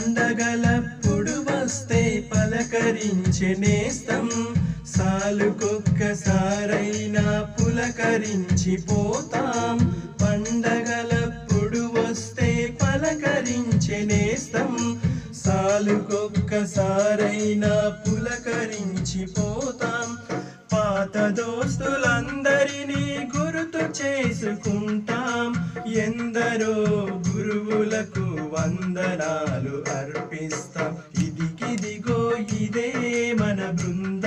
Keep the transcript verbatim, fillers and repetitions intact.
పండగలప్పుడు వస్తే పలకరించే నేస్తం సాలుకొక్కసారైనా పులకరించి పోతాం. పండగలప్పుడు వస్తే పలకరించే నేస్తం సాలుకొక్కసారైనా పులకరించి పోతాం. పాత దోస్తులందరినీ గుర్తు చేసుకుంటాం. ఎందరో గురువులకు వందనాలు అర్పిస్తాం. ఇదిగిదిగో ఇదే మన బృందం.